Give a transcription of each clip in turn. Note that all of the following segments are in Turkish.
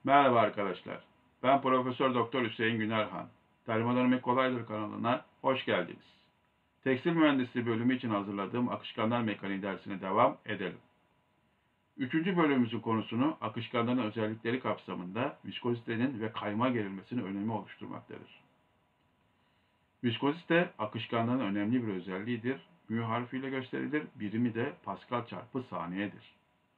Merhaba arkadaşlar. Ben Profesör Doktor Hüseyin Günerhan. Termodinamik Kolaydır kanalına hoş geldiniz. Tekstil Mühendisliği bölümü için hazırladığım akışkanlar mekaniği dersine devam edelim. Üçüncü bölümümüzün konusunu akışkanların özellikleri kapsamında viskozitenin ve kayma gerilmesinin önemi oluşturmaktadır. Viskozite akışkanların önemli bir özelliğidir. Mü harfiyle gösterilir. Birimi de Pascal çarpı saniyedir.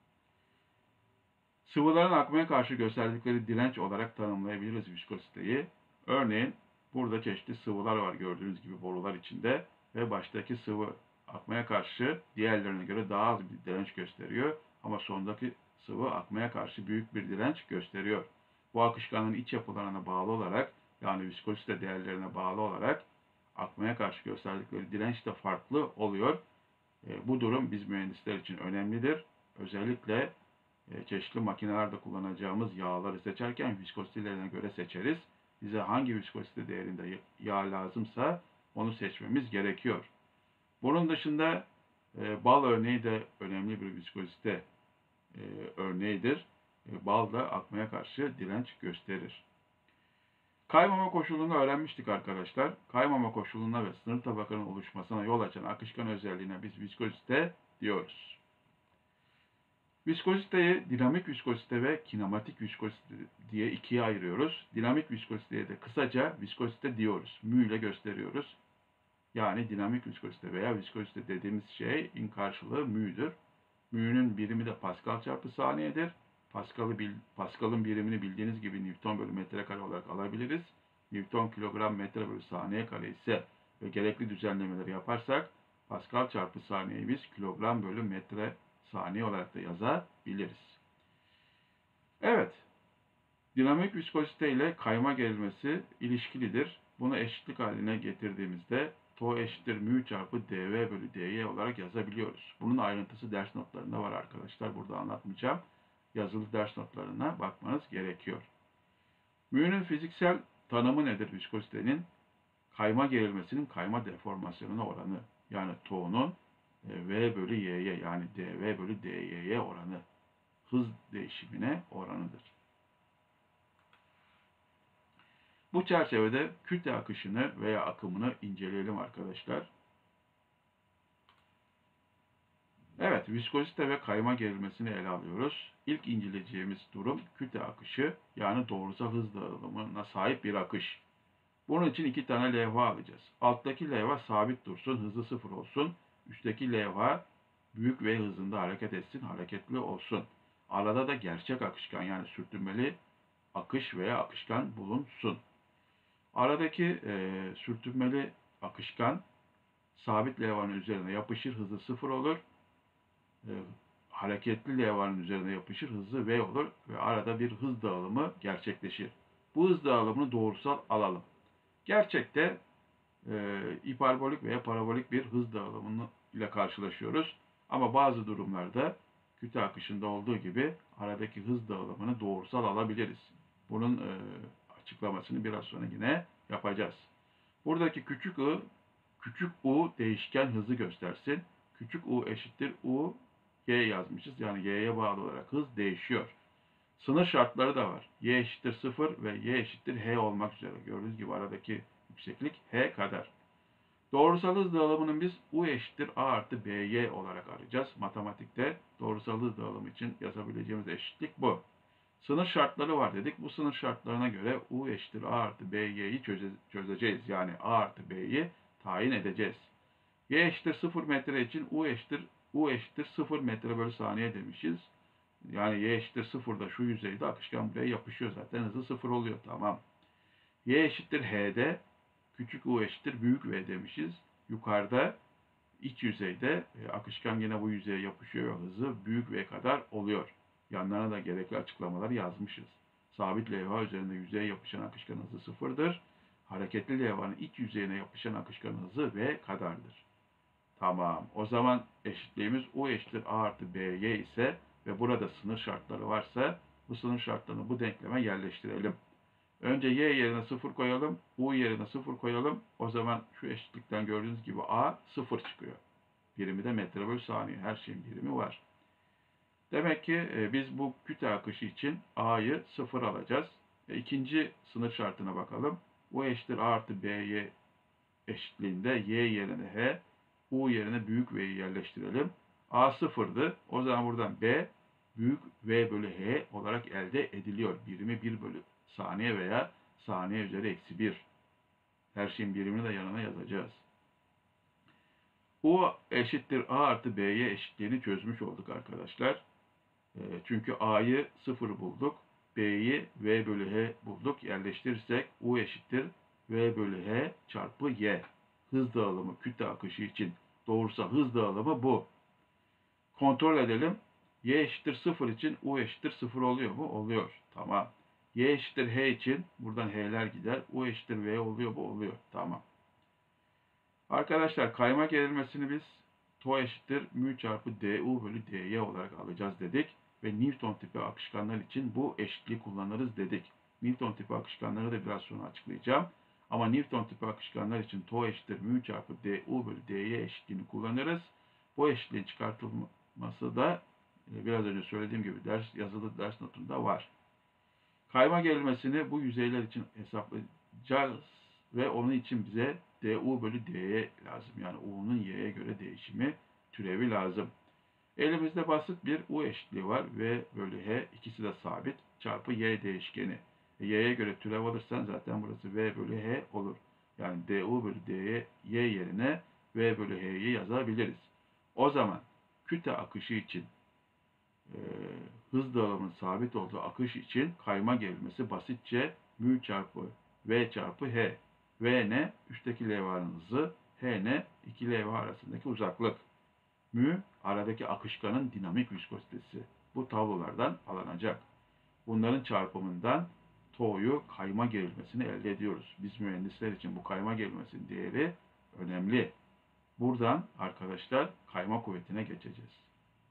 Sıvıların akmaya karşı gösterdikleri direnç olarak tanımlayabiliriz viskoziteyi. Örneğin burada çeşitli sıvılar var gördüğünüz gibi borular içinde ve baştaki sıvı akmaya karşı diğerlerine göre daha az bir direnç gösteriyor ama sondaki sıvı akmaya karşı büyük bir direnç gösteriyor. Bu akışkanın iç yapılarına bağlı olarak yani viskozite değerlerine bağlı olarak akmaya karşı gösterdikleri direnç de farklı oluyor. Bu durum biz mühendisler için önemlidir. Özellikle çeşitli makinelerde kullanacağımız yağları seçerken viskozitelerine göre seçeriz. Bize hangi viskozite değerinde yağ lazımsa onu seçmemiz gerekiyor. Bunun dışında bal örneği de önemli bir viskozite örneğidir. Bal da akmaya karşı direnç gösterir. Kaymama koşulunu öğrenmiştik arkadaşlar. Kaymama koşuluna ve sınır tabakanın oluşmasına yol açan akışkan özelliğine biz viskozite diyoruz. Viskoziteyi dinamik viskozite ve kinematik viskozite diye ikiye ayırıyoruz. Dinamik viskoziteye de kısaca viskozite diyoruz. Mü ile gösteriyoruz. Yani dinamik viskozite veya viskozite dediğimiz şeyin karşılığı mü'dür. Mü'nün birimi de Pascal çarpı saniyedir. Pascal'ın birimini bildiğiniz gibi Newton bölü metrekare olarak alabiliriz. Newton kilogram metre bölü saniye kare ise ve gerekli düzenlemeleri yaparsak Pascal çarpı saniyeyi biz kilogram bölü metre saniye olarak da yazabiliriz. Evet, dinamik viskozite ile kayma gerilmesi ilişkilidir. Bunu eşitlik haline getirdiğimizde Tau eşittir mü çarpı dv bölü dy olarak yazabiliyoruz. Bunun ayrıntısı ders notlarında var arkadaşlar. Burada anlatmayacağım. Yazılı ders notlarına bakmanız gerekiyor. Mü'nün fiziksel tanımı nedir viskozitenin? Kayma gerilmesinin kayma deformasyonuna oranı. Yani Tau'nun v bölü y'ye yani dv bölü dy'ye oranı. Hız değişimine oranıdır. Bu çerçevede kütle akışını veya akımını inceleyelim arkadaşlar. Evet, viskozite ve kayma gerilmesini ele alıyoruz. İlk inceleyeceğimiz durum kütle akışı yani doğrusal hız dağılımına sahip bir akış. Bunun için iki tane levha alacağız. Alttaki levha sabit dursun, hızı sıfır olsun. Üstteki levha büyük V hızında hareket etsin, hareketli olsun. Arada da gerçek akışkan yani sürtünmeli akış veya akışkan bulunsun. Aradaki sürtünmeli akışkan sabit levhanın üzerine yapışır, hızı sıfır olur. Hareketli levhanın üzerine yapışır, hızı V olur ve arada bir hız dağılımı gerçekleşir. Bu hız dağılımını doğrusal alalım. Gerçekte hiperbolik veya parabolik bir hız dağılımı ile karşılaşıyoruz. Ama bazı durumlarda kütle akışında olduğu gibi aradaki hız dağılımını doğrusal alabiliriz. Bunun açıklamasını biraz sonra yine yapacağız. Buradaki küçük u değişken hızı göstersin. Küçük u eşittir u y yazmışız. Yani y'ye bağlı olarak hız değişiyor. Sınır şartları da var. Y eşittir 0 ve y eşittir h olmak üzere. Gördüğünüz gibi aradaki yükseklik h kadar. Doğrusal hız dağılımının biz u eşittir a artı by olarak arayacağız. Matematikte doğrusal hız dağılımı için yazabileceğimiz eşitlik bu. Sınır şartları var dedik. Bu sınır şartlarına göre u eşittir a artı by'yi çözeceğiz. Yani a artı b'yi tayin edeceğiz. Y eşittir 0 metre için u eşittir 0 metre bölü saniye demişiz. Yani y eşittir 0'da şu yüzeyde akışkan buraya yapışıyor zaten. Hızı 0 oluyor. Tamam. Y eşittir h'de küçük u eşittir büyük v demişiz. Yukarıda iç yüzeyde akışkan yine bu yüzeye yapışıyor ve hızı büyük v kadar oluyor. Yanlarına da gerekli açıklamaları yazmışız. Sabit levha üzerinde yüzeye yapışan akışkan hızı sıfırdır. Hareketli levhanın iç yüzeyine yapışan akışkan hızı v kadardır. Tamam. O zaman eşitliğimiz u eşittir a artı by ise ve burada sınır şartları varsa bu sınır şartlarını bu denkleme yerleştirelim. Önce y yerine 0 koyalım. U yerine 0 koyalım. O zaman şu eşitlikten gördüğünüz gibi a 0 çıkıyor. Birimi de metre bölü saniye. Her şeyin birimi var. Demek ki biz bu kütle akışı için A'yı 0 alacağız. İkinci sınır şartına bakalım. U eşittir A artı B'ye eşitliğinde Y yerine H, U yerine büyük V'yi yerleştirelim. A sıfırdı. O zaman buradan B büyük V bölü H olarak elde ediliyor. Birimi 1 bölü saniye veya saniye üzeri eksi 1. Her şeyin birimini de yanına yazacağız. U eşittir A artı B'ye eşitliğini çözmüş olduk arkadaşlar. Çünkü A'yı 0 bulduk. B'yi V bölü H bulduk. Yerleştirirsek U eşittir V bölü H çarpı Y. Hız dağılımı kütle akışı için doğrusal hız dağılımı bu. Kontrol edelim. Y eşittir 0 için U eşittir 0 oluyor mu? Oluyor. Tamam. Y eşittir H için buradan H'ler gider. U eşittir V oluyor mu? Oluyor. Tamam. Arkadaşlar kayma gerilmesini biz tau eşittir mü çarpı du bölü dy olarak alacağız dedik. Ve Newton tipi akışkanlar için bu eşitliği kullanırız dedik. Newton tipi akışkanları da biraz sonra açıklayacağım. Ama Newton tipi akışkanlar için tau eşittir mü çarpı du bölü dy eşitliğini kullanırız. Bu eşitliğin çıkartılması da biraz önce söylediğim gibi yazılı ders notunda var. Kayma gerilmesini bu yüzeyler için hesaplayacağız ve onun için bize du bölü dy lazım. Yani u'nun y'ye göre değişimi türevi lazım. Elimizde basit bir u eşitliği var. V bölü h ikisi de sabit çarpı y değişkeni. Y'ye göre türev alırsan zaten burası v bölü h olur. Yani du bölü dy yerine v bölü h'yi yazabiliriz. O zaman kütle akışı için e, hız dağılımının sabit olduğu akış için kayma gerilmesi basitçe mü çarpı v çarpı h. V ne? Üstteki levhanın hızı. H ne? İki levha arasındaki uzaklık. Mü aradaki akışkanın dinamik viskozitesi. Bu tablolardan alınacak. Bunların çarpımından tau'yu kayma gerilmesini elde ediyoruz. Biz mühendisler için bu kayma gerilmesinin değeri önemli. Buradan arkadaşlar kayma kuvvetine geçeceğiz.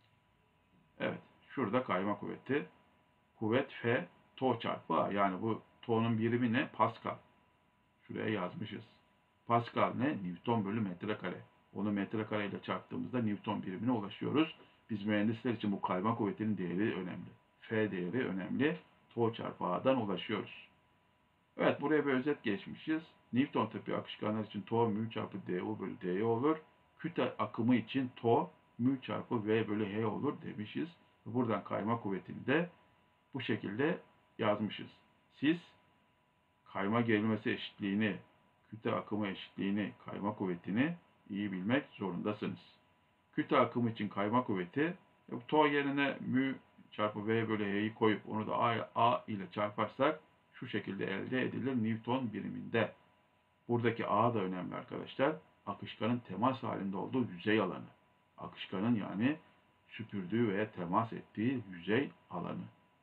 Evet, şurada kayma kuvveti. Kuvvet F, tau çarpı A. Yani bu tau'nun birimi ne? Pascal. Şuraya yazmışız. Pascal ne? Newton bölü metrekare. Onu metrekare ile çarptığımızda Newton birimine ulaşıyoruz. Biz mühendisler için bu kayma kuvvetinin değeri önemli. F değeri önemli. Tau çarpı A'dan ulaşıyoruz. Evet, buraya bir özet geçmişiz. Newton tipi akışkanlar için tau mü çarpı du bölü dy olur. Kütle akımı için tau mü çarpı v bölü h olur demişiz. Buradan kayma kuvvetini de bu şekilde yazmışız. Siz kayma gerilmesi eşitliğini, kütle akımı eşitliğini, kayma kuvvetini iyi bilmek zorundasınız. Kütle akımı için kayma kuvveti, tau yerine mü çarpı v bölü h'yi koyup onu da a ile çarparsak şu şekilde elde edilir Newton biriminde. Buradaki a da önemli arkadaşlar. Akışkanın temas halinde olduğu yüzey alanı. Akışkanın yani süpürdüğü veya temas ettiği yüzey alanı.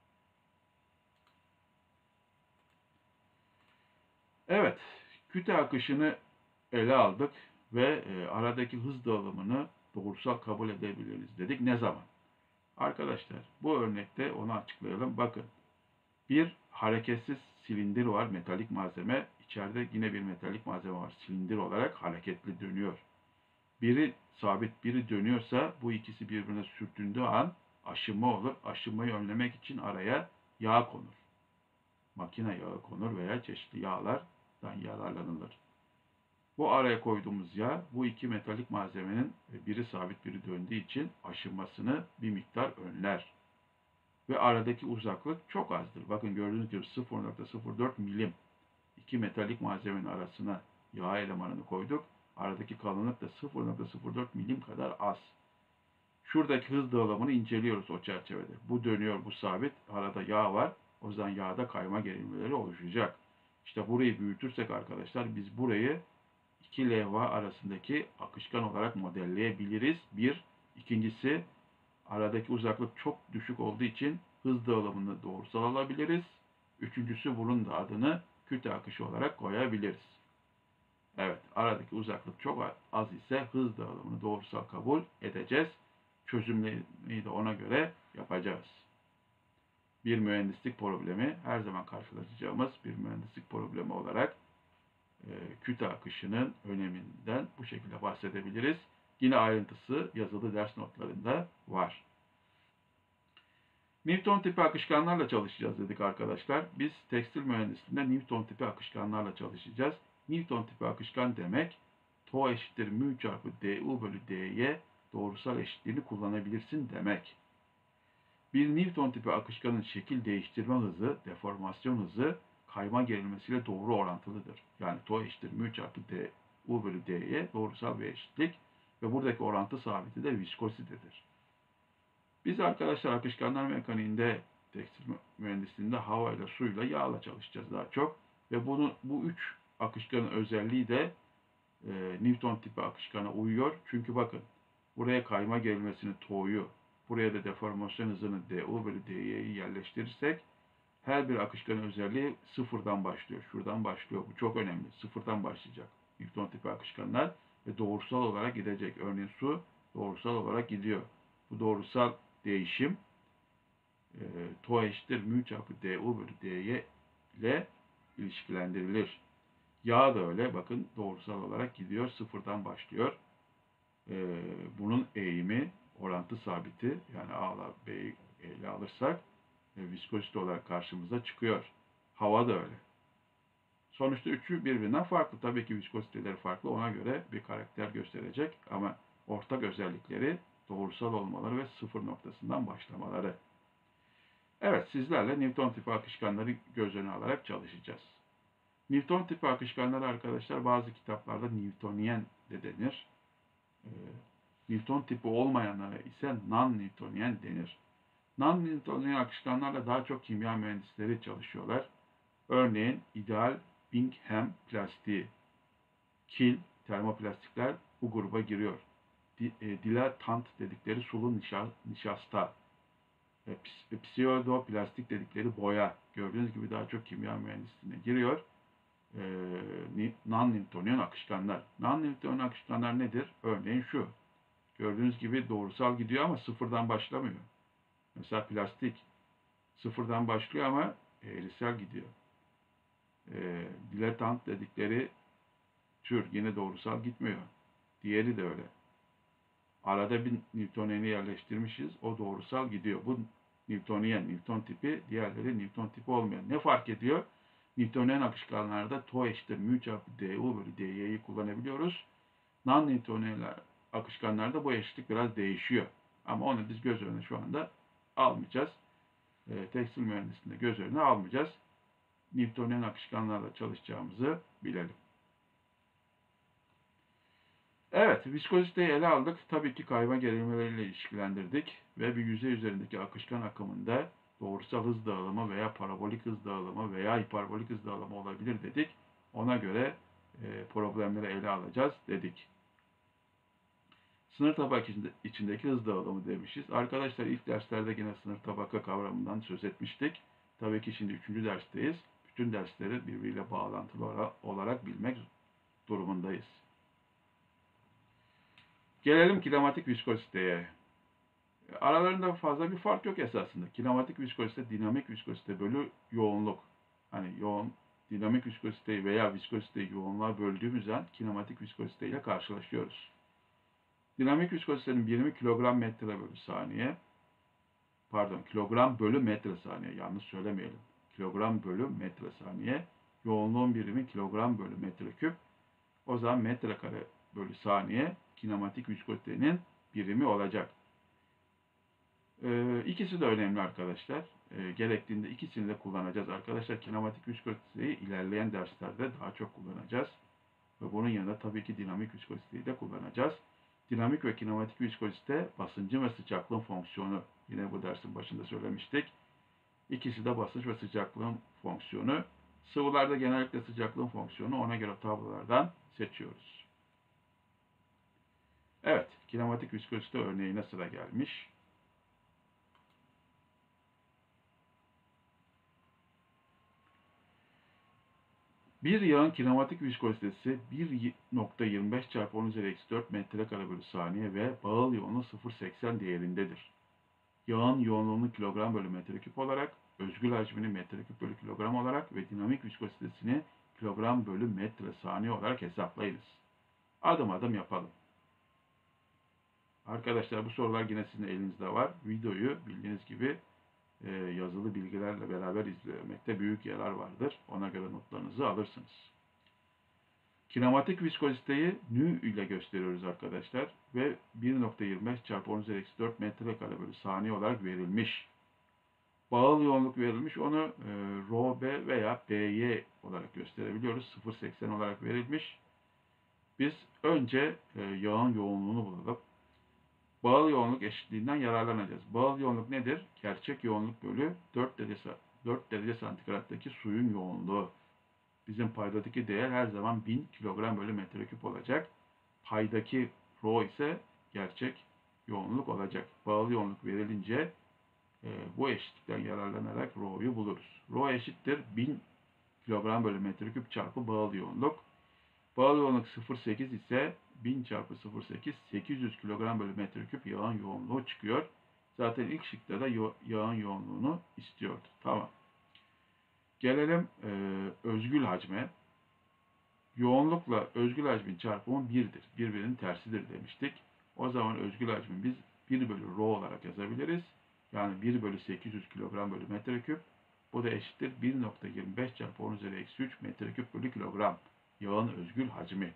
Evet, kütle akışını ele aldık ve aradaki hız dağılımını doğrusal kabul edebiliriz dedik. Ne zaman? Arkadaşlar bu örnekte onu açıklayalım. Bakın bir hareketsiz silindir var, metalik malzeme. İçeride yine bir metalik malzeme var. Silindir olarak hareketli dönüyor. Biri sabit, biri dönüyorsa bu ikisi birbirine sürtündüğü an aşınma olur. Aşınmayı önlemek için araya yağ konur. Makine yağı konur veya çeşitli yağlardan yararlanılır. Bu araya koyduğumuz yağ bu iki metalik malzemenin biri sabit biri döndüğü için aşınmasını bir miktar önler. Ve aradaki uzaklık çok azdır. Bakın gördüğünüz gibi 0,04 milim. İki metalik malzemenin arasına yağ elemanını koyduk. Aradaki kalınlık da 0,04 milim kadar az. Şuradaki hız dağılımını inceliyoruz o çerçevede. Bu dönüyor, bu sabit. Arada yağ var. O yüzden yağda kayma gerilmeleri oluşacak. İşte burayı büyütürsek arkadaşlar biz burayı iki levha arasındaki akışkan olarak modelleyebiliriz. Bir. İkincisi aradaki uzaklık çok düşük olduğu için hız dağılımını doğrusal alabiliriz. Üçüncüsü bunun da adını kütle akışı olarak koyabiliriz. Evet, aradaki uzaklık çok az ise hız dağılımını doğrusal kabul edeceğiz. Çözümlerini de ona göre yapacağız. Bir mühendislik problemi her zaman karşılaşacağımız bir mühendislik problemi olarak kütle akışının öneminden bu şekilde bahsedebiliriz. Yine ayrıntısı yazılı ders notlarında var. Newton tipi akışkanlarla çalışacağız dedik arkadaşlar. Biz tekstil mühendisliğinde Newton tipi akışkanlarla çalışacağız. Newton tipi akışkan demek TO eşittir mü çarpı du bölü dy doğrusal eşitliğini kullanabilirsin demek. Bir Newton tipi akışkanın şekil değiştirme hızı, deformasyon hızı kayma gerilmesiyle doğru orantılıdır. Yani TO eşittir mü çarpı du bölü dy doğrusal bir eşitlik ve buradaki orantı sabiti de viskozitedir. Biz arkadaşlar akışkanlar mekaniğinde, tekstil mühendisliğinde havayla, suyla, yağla çalışacağız daha çok. Ve bu üç akışkanın özelliği de Newton tipi akışkana uyuyor. Çünkü bakın buraya kayma gerilmesini TO'yu, buraya da deformasyon hızını du bölü dy'yi yerleştirirsek her bir akışkanın özelliği sıfırdan başlıyor. Şuradan başlıyor. Bu çok önemli. Sıfırdan başlayacak. Newton tipi akışkanlar ve doğrusal olarak gidecek. Örneğin su doğrusal olarak gidiyor. Bu doğrusal değişim TO eşittir mü çarpı du bölü dy ile ilişkilendirilir. Yağ da öyle. Bakın doğrusal olarak gidiyor. Sıfırdan başlıyor. Bunun eğimi orantı sabiti yani A ile B'yi ele alırsak viskozite olarak karşımıza çıkıyor. Hava da öyle. Sonuçta üçü birbirinden farklı. Tabii ki viskoziteleri farklı. Ona göre bir karakter gösterecek ama ortak özellikleri doğrusal olmaları ve sıfır noktasından başlamaları. Evet, sizlerle Newton tipi akışkanları göz önüne alarak çalışacağız. Newton tipi akışkanlar arkadaşlar bazı kitaplarda Newtonian de denir. Newton tipi olmayanlara ise non-Newtonian denir. Non-Newtonian akışkanlarla daha çok kimya mühendisleri çalışıyorlar. Örneğin ideal Bingham plastiği, kil, termoplastikler bu gruba giriyor. Dilatant dedikleri sulu nişasta, pseudoplastik dedikleri boya. Gördüğünüz gibi daha çok kimya mühendisliğine giriyor. Non-Newtonian akışkanlar. Non-Newtonian akışkanlar nedir? Örneğin şu. Gördüğünüz gibi doğrusal gidiyor ama sıfırdan başlamıyor. Mesela plastik sıfırdan başlıyor ama eğrisel gidiyor. Dilatant dedikleri tür yine doğrusal gitmiyor. Diğeri de öyle. Arada bir Newtonian'i yerleştirmişiz. O doğrusal gidiyor. Bu Newtonian, Newton tipi. Diğerleri Newton tipi olmayan. Ne fark ediyor? Newtonian akışkanlarda TO eşittir mü çarpı du bölü dy'yi kullanabiliyoruz. Non-Newtonian akışkanlarda bu eşitlik biraz değişiyor. Ama onu biz göz önüne şu anda almayacağız. Tekstil mühendisliğinde göz önüne almayacağız. Newtonian akışkanlarla çalışacağımızı bilelim. Evet, viskoziteyi ele aldık. Tabii ki kayma gerilmeleriyle ilişkilendirdik ve bir yüzey üzerindeki akışkan akımında doğrusal hız dağılımı veya parabolik hız dağılımı veya hiperbolik hız dağılımı olabilir dedik. Ona göre problemleri ele alacağız dedik. Sınır tabaka içindeki hız dağılımı demişiz. Arkadaşlar ilk derslerde yine sınır tabaka kavramından söz etmiştik. Tabii ki şimdi 3. dersteyiz. Bütün dersleri birbiriyle bağlantılı olarak bilmek durumundayız. Gelelim kinematik viskoziteye. Aralarında fazla bir fark yok esasında. Kinematik viskozite, dinamik viskozite bölü yoğunluk. Hani dinamik viskoziteyi veya viskoziteyi yoğunluğa böldüğümüz an kinematik viskozite ile karşılaşıyoruz. Dinamik viskozitenin birimi kilogram metre bölü saniye. Pardon, kilogram bölü metre saniye. Yanlış söylemeyelim. Kilogram bölü metre saniye. Yoğunluğun birimi kilogram bölü metreküp. O zaman metrekare bölü saniye kinematik viskozitenin birimi olacak. İkisi de önemli arkadaşlar. Gerektiğinde ikisini de kullanacağız arkadaşlar. Kinematik viskoziteyi ilerleyen derslerde daha çok kullanacağız. Ve bunun yanında tabii ki dinamik viskoziteyi de kullanacağız. Dinamik ve kinematik viskozite basıncın ve sıcaklığın fonksiyonu. Yine bu dersin başında söylemiştik. İkisi de basınç ve sıcaklığın fonksiyonu. Sıvılarda genellikle sıcaklığın fonksiyonu, ona göre tablolardan seçiyoruz. Evet, kinematik viskozite örneğine sıra gelmiş. Bir yağın kinematik viskozitesi 1.25 çarpı 10 üzeri eksi 4 metrekare bölü saniye ve bağıl yoğunluğu 0.80 değerindedir. Yağın yoğunluğunu kilogram bölü metreküp olarak, özgül hacmini metreküp bölü kilogram olarak ve dinamik viskozitesini kilogram bölü metre saniye olarak hesaplayınız. Adım adım yapalım. Arkadaşlar bu sorular yine sizin elinizde var. Videoyu bildiğiniz gibi yazılı bilgilerle beraber izlemekte büyük yarar vardır. Ona göre notlarınızı alırsınız. Kinematik viskoziteyi nü ile gösteriyoruz arkadaşlar ve 1.25 çarpı 10 üzeri eksi 4 metrekare bölü saniye olarak verilmiş. Bağıl yoğunluk verilmiş. Onu rho b veya by olarak gösterebiliyoruz. 0.80 olarak verilmiş. Biz önce yağın yoğunluğunu bulalım. Bağıl yoğunluk eşitliğinden yararlanacağız. Bağıl yoğunluk nedir? Gerçek yoğunluk bölü 4 derece santigrattaki suyun yoğunluğu. Bizim paydadaki değer her zaman 1000 kilogram bölü metreküp olacak. Paydaki rho ise gerçek yoğunluk olacak. Bağıl yoğunluk verilince bu eşitlikten yararlanarak rho'yu buluruz. Rho eşittir 1000 kilogram bölü metreküp çarpı bağıl yoğunluk. Bağıl yoğunluk 0.8 ise 1000 çarpı 0.8 800 kilogram bölü metreküp yağın yoğunluğu çıkıyor. Zaten ilk şıkta da yağın yoğunluğunu istiyordu. Tamam. Gelelim özgül hacme. Yoğunlukla özgül hacmin çarpımı 1'dir. Birbirinin tersidir demiştik. O zaman özgül hacmi biz 1 bölü rho olarak yazabiliriz. Yani 1 bölü 800 kilogram bölü metreküp. Bu da eşittir 1.25 çarpı 10 üzeri eksi 3 metreküp bölü kilogram. Yağın özgül hacmi.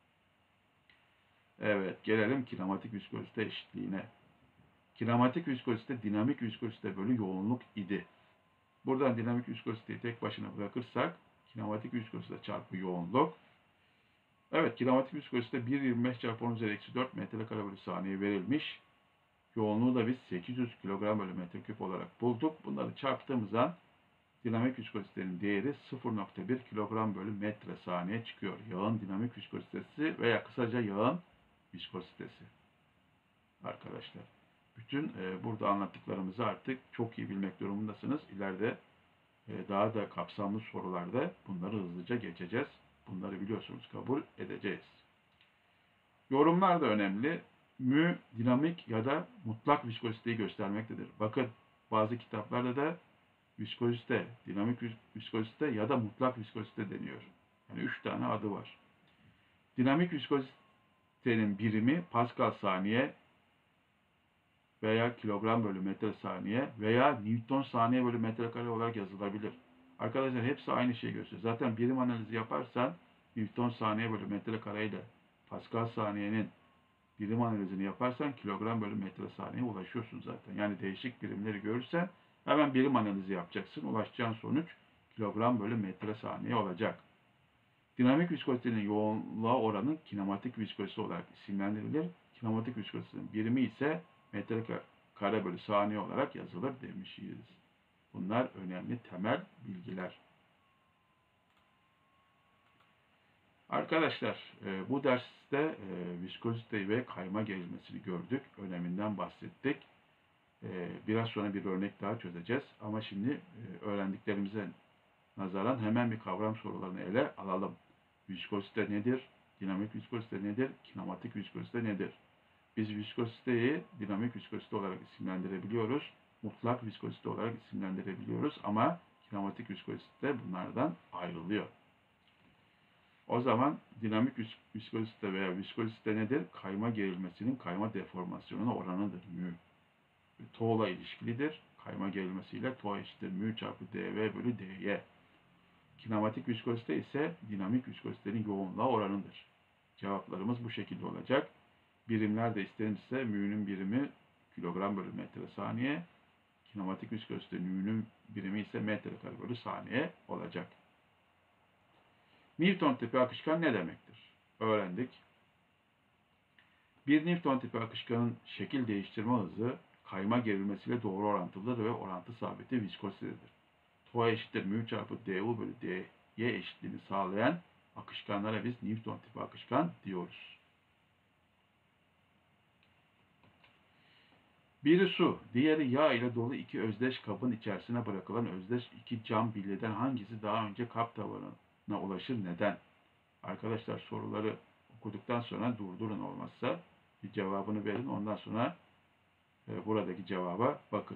Evet, gelelim kinematik viskozite eşitliğine. Kinematik viskozite dinamik viskozite bölü yoğunluk idi. Buradan dinamik viskoziteyi tek başına bırakırsak kinematik viskozite çarpı yoğunluk. Evet, kinematik viskozite 1.25 çarpı 10 üzeri eksi 4 metrekare bölü saniye verilmiş. Yoğunluğu da biz 800 kilogram bölü metreküp olarak bulduk. Bunları çarptığımız an dinamik viskozitenin değeri 0.1 kilogram bölü metre saniye çıkıyor. Yağın dinamik viskozitesi veya kısaca yağın viskozitesi. Arkadaşlar, bütün burada anlattıklarımızı artık çok iyi bilmek durumundasınız. İleride daha da kapsamlı sorularda bunları hızlıca geçeceğiz. Bunları biliyorsunuz, kabul edeceğiz. Yorumlar da önemli. Mü dinamik ya da mutlak viskoziteyi göstermektedir. Bakın bazı kitaplarda da viskozite, dinamik viskozite ya da mutlak viskozite deniyor. Yani 3 tane adı var. Dinamik viskozitenin birimi Pascal saniye veya kilogram bölü metre saniye veya Newton saniye bölü metrekare olarak yazılabilir. Arkadaşlar hepsi aynı şeyi gösteriyor. Zaten birim analizi yaparsan Newton saniye bölü metrekare ile Pascal saniyenin birim analizini yaparsan kilogram bölü metre saniye ulaşıyorsun zaten. Yani değişik birimleri görürsen hemen birim analizi yapacaksın. Ulaşacağın sonuç kilogram bölü metre saniye olacak. Dinamik viskozitenin yoğunluğa oranı kinematik viskozite olarak isimlendirilir. Kinematik viskozitenin birimi ise metrekare bölü saniye olarak yazılır demişiz. Bunlar önemli temel bilgiler. Arkadaşlar bu derste viskozite ve kayma gerilmesini gördük. Öneminden bahsettik. Biraz sonra bir örnek daha çözeceğiz. Ama şimdi öğrendiklerimize nazaran hemen bir kavram sorularını ele alalım. Viskozite nedir? Dinamik viskozite nedir? Kinematik viskozite nedir? Biz viskoziteyi dinamik viskozite olarak isimlendirebiliyoruz. Mutlak viskozite olarak isimlendirebiliyoruz ama kinematik viskozite bunlardan ayrılıyor. O zaman dinamik viskozite veya viskozite nedir? Kayma gerilmesinin kayma deformasyonuna oranıdır. Mü. Toğla ilişkilidir. Kayma gerilmesiyle Tō eşittir mü çarpı dv bölü dy. Kinematik viskozite ise dinamik viskozitenin yoğunluğa oranıdır. Cevaplarımız bu şekilde olacak. Birimler de istenirse mü'nün birimi kilogram bölü metre saniye. Kinematik viskozite mü'nün birimi ise metrekare bölü saniye olacak. Newton tipi akışkan ne demektir? Öğrendik. Bir Newton tipi akışkanın şekil değiştirme hızı kayma gerilmesiyle doğru orantılıdır ve orantı sabiti viskozitedir. Tō eşittir mü çarpı du bölü dy eşitliğini sağlayan akışkanlara biz Newton tipi akışkan diyoruz. Biri su, diğeri yağ ile dolu iki özdeş kabın içerisine bırakılan özdeş iki cam bilyeden hangisi daha önce kap tabanına ulaşır, neden? Arkadaşlar soruları okuduktan sonra durdurun, olmazsa bir cevabını verin. Ondan sonra buradaki cevaba bakın.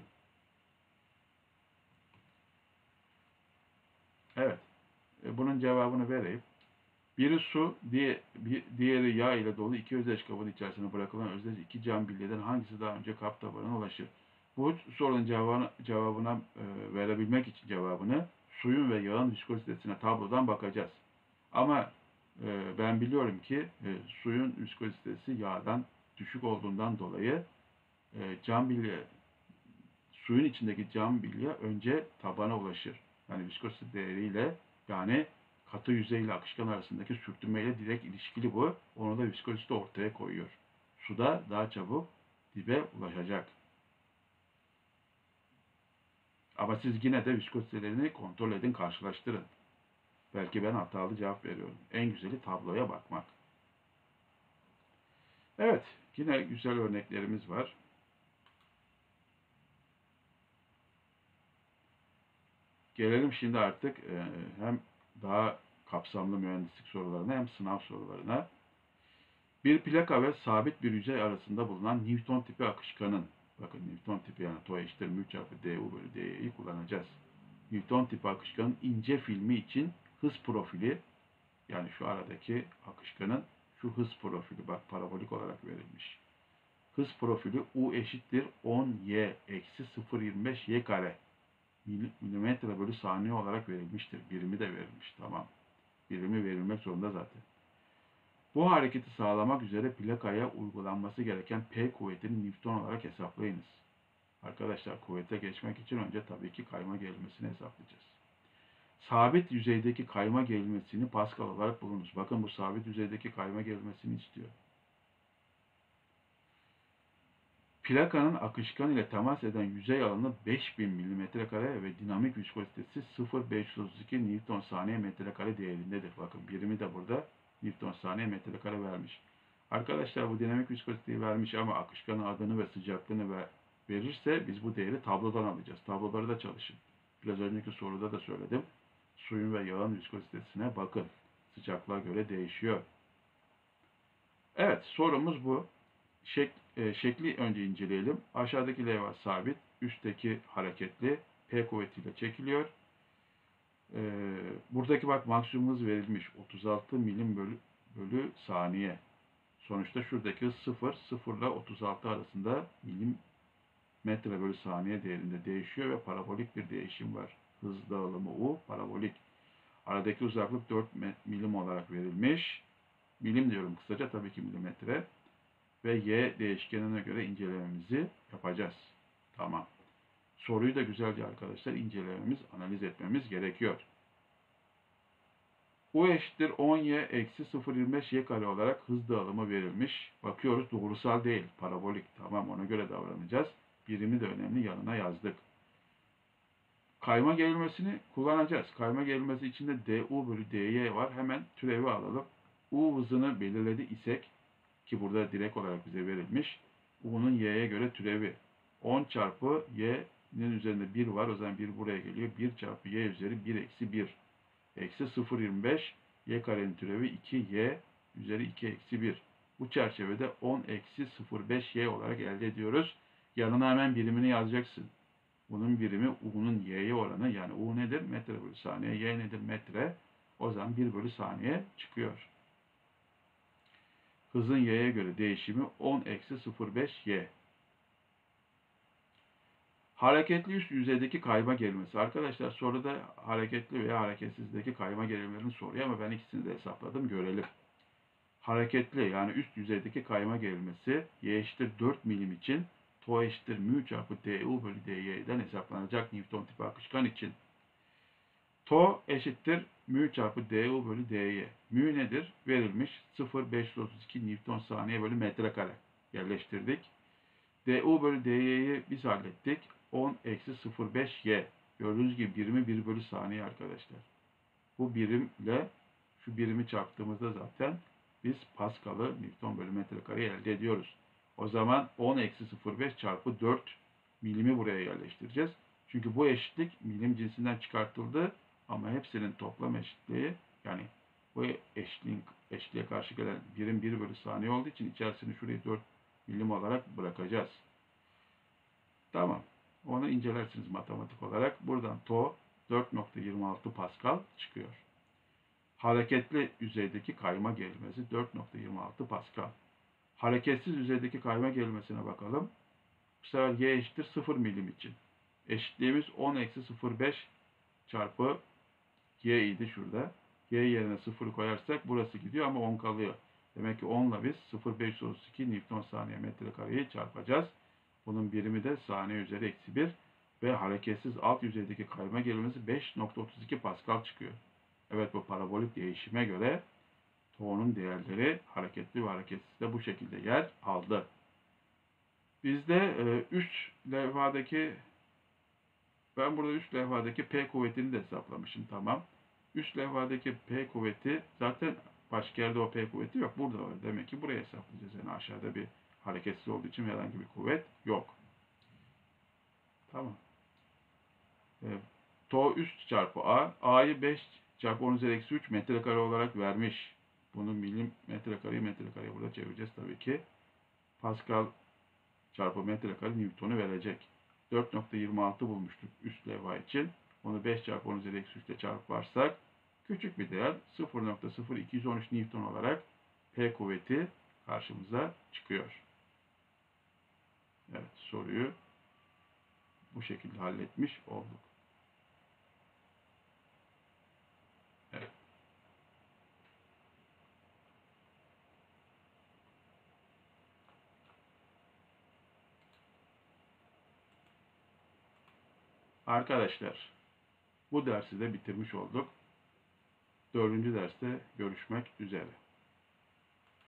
Evet, bunun cevabını vereyim. Biri su, diğeri yağ ile dolu iki özdeş kabın içerisine bırakılan özdeş iki cam bilyeden hangisi daha önce kap tabanına ulaşır? Bu sorunun cevabına verebilmek için cevabını suyun ve yağın viskozitesine tablodan bakacağız. Ama ben biliyorum ki suyun viskozitesi yağdan düşük olduğundan dolayı cam bilye, suyun içindeki cam bilye önce tabana ulaşır. Yani viskozite değeriyle, yani katı yüzeyle akışkan arasındaki sürtünmeyle direkt ilişkili bu. Onu da viskozite ortaya koyuyor. Suda daha çabuk dibe ulaşacak. Ama siz yine de viskozitelerini kontrol edin, karşılaştırın. Belki ben hatalı cevap veriyorum. En güzeli tabloya bakmak. Evet, yine güzel örneklerimiz var. Gelelim şimdi artık hem daha kapsamlı mühendislik sorularına hem sınav sorularına. Bir plaka ve sabit bir yüzey arasında bulunan Newton tipi akışkanın, bakın Newton tipi yani T eşittir mü çarpı du bölü dy'yi kullanacağız. Newton tipi akışkanın ince filmi için hız profili, yani şu aradaki akışkanın şu hız profili, bak parabolik olarak verilmiş. Hız profili U eşittir 10y eksi 0,25y kare milimetre bölü saniye olarak verilmiştir. Birimi de verilmiş. Tamam. Birimi verilmek zorunda zaten. Bu hareketi sağlamak üzere plakaya uygulanması gereken P kuvvetini Newton olarak hesaplayınız. Arkadaşlar, kuvvete geçmek için önce tabii ki kayma gerilmesini hesaplayacağız. Sabit yüzeydeki kayma gerilmesini Pascal olarak bulunuz. Bakın bu sabit yüzeydeki kayma gerilmesini istiyor. Plakanın akışkan ile temas eden yüzey alanı 5000 mm² ve dinamik viskozitesi 0,532 Newton saniye metrekare değerindedir. Bakın birimi de burada Newton saniye metrekare vermiş. Arkadaşlar, bu dinamik viskoziteyi vermiş ama akışkanın adını ve sıcaklığını verirse biz bu değeri tablodan alacağız. Tabloları da çalışın. Biraz önceki soruda da söyledim. Suyun ve yağın viskozitesine bakın. Sıcaklığa göre değişiyor. Evet, sorumuz bu. Şekli önce inceleyelim. Aşağıdaki levha sabit, üstteki hareketli, P kuvvetiyle çekiliyor. Buradaki bak maksimum hız verilmiş. 36 milim bölü saniye. Sonuçta şuradaki hız 0 ile 36 arasında milimetre bölü saniye değerinde değişiyor ve parabolik bir değişim var. Hız dağılımı U, parabolik. Aradaki uzaklık 4 milim olarak verilmiş. Milim diyorum kısaca, tabii ki milimetre. Ve y değişkenine göre incelememizi yapacağız. Tamam. Soruyu da güzelce arkadaşlar incelememiz, analiz etmemiz gerekiyor. U eşittir 10y eksi 0,25y kare olarak hız dağılımı verilmiş. Bakıyoruz, doğrusal değil, parabolik. Tamam, ona göre davranacağız. Birimi de önemli, yanına yazdık. Kayma gerilmesini kullanacağız. Kayma gerilmesi içinde du bölü dy var. Hemen türevi alalım. U hızını belirledi isek, ki burada direkt olarak bize verilmiş. U'nun y'ye göre türevi 10 çarpı y'nin üzerinde 1 var. O zaman 1 buraya geliyor. 1 çarpı y üzeri 1 eksi 1. Eksi 0,25 y karenin türevi 2y üzeri 2 eksi 1. Bu çerçevede 10 eksi 0,5 y olarak elde ediyoruz. Yanına hemen birimini yazacaksın. Bunun birimi U'nun y'ye oranı. Yani U nedir? Metre bölü saniye. Y nedir? Metre. O zaman 1 bölü saniye çıkıyor. Hızın y'ye göre değişimi 10 eksi 0,5 y. Hareketli üst yüzeydeki kayma gerilmesi. Arkadaşlar, soruda hareketli veya hareketsizdeki kayma gerilmelerini soruyor ama ben ikisini de hesapladım, görelim. Hareketli yani üst yüzeydeki kayma gerilmesi y eşittir 4 milim için T eşittir mü çarpı du bölü dy'den hesaplanacak Newton tipi akışkan için. T eşittir mü çarpı du bölü dy. Mü nedir? Verilmiş 0,532 Newton saniye bölü metrekare. Yerleştirdik. Du bölü dy'yi biz hallettik. 10 eksi 0,5 y. Gördüğünüz gibi birimi 1 bölü saniye arkadaşlar. Bu birimle şu birimi çarptığımızda zaten biz Pascal'ı Newton bölü metrekare elde ediyoruz. O zaman 10 eksi 0,5 çarpı 4 milimi buraya yerleştireceğiz. Çünkü bu eşitlik milim cinsinden çıkartıldı ama hepsinin toplam eşitliği, yani bu eşitliğe karşı gelen birim 1 bölü saniye olduğu için içerisini şurayı 4 milim olarak bırakacağız. Tamam. Onu incelersiniz matematik olarak. Buradan TO 4,26 Pascal çıkıyor. Hareketli yüzeydeki kayma gerilmesi 4,26 Pascal. Hareketsiz yüzeydeki kayma gerilmesine bakalım. Bu sefer y eşittir 0 milim için. Eşitliğimiz 10 eksi 0,5 çarpı y idi şurada. Y yerine 0 koyarsak burası gidiyor ama 10 kalıyor. Demek ki 10 ile biz 0,532 Newton saniye metrekareyi çarpacağız. Bunun birimi de saniye üzeri eksi 1 ve hareketsiz alt yüzeydeki kayma gerilmesi 5,32 Pascal çıkıyor. Evet, bu parabolik değişime göre To'nun değerleri hareketli ve hareketsiz de bu şekilde yer aldı. Bizde üst levhadaki ben burada üst levhadaki P kuvvetini de hesaplamışım, tamam. Üst levhadaki P kuvveti zaten başka yerde o P kuvveti yok. Burada var. Demek ki buraya hesaplayacağız. Yani aşağıda bir hareketsiz olduğu için herhangi bir kuvvet yok. Tamam. E, To üst çarpı A. A'yı 5 çarpı 10 üzeri eksi 3 metrekare olarak vermiş. Bunu metrekareye burada çevireceğiz tabii ki. Pascal çarpı metrekare Newton'u verecek. 4,26 bulmuştuk üst levha için. Onu 5 çarpı 10 üzeri eksi 3 ile çarparsak küçük bir değer 0,0213 Newton olarak P kuvveti karşımıza çıkıyor. Evet, soruyu bu şekilde halletmiş olduk. Evet. Arkadaşlar, bu dersi de bitirmiş olduk. 4. derste görüşmek üzere.